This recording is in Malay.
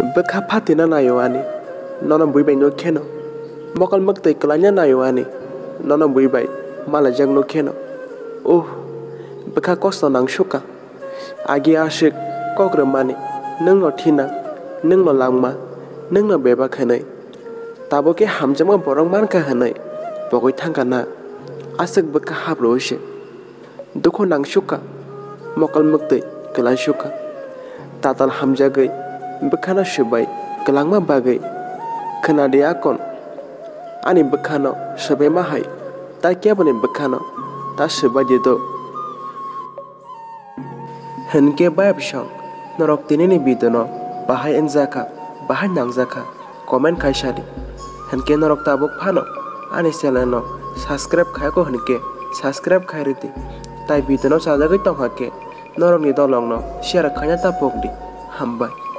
Bekha patina na yoani. Nona buibai no keno. Mokal maktai kelanya na yoani. Nona buibai malajang no keno. Bekha kosto nang shuka. Agi ashik kogremani. Nung no tina. Nung no langma. Nung no beba khanai. Tabo ke hamjama borong man ka hanai. Bogoi thangka na. Asik bekha habro she. Dukho nang shuka. Mokal maktai kelan shuka. Tatal hamjagai. Bekhana shubai kelangma bagai. Kena dia kon. Ani bekhano shubai mahai. Ta kya bani bekhano. Ta shubai dido. Henke bayab shang. Norok tinini bidono. Bahai enjaka. Bahai nangjaka. Comment kai shadi. Henke norok tabuk phano. Ani channel subscribe khai ko henke. Subscribe khai riti. Tai bidono sajagai tonghake. Norok ni dolong no share khanya ta pokdi. Hambai.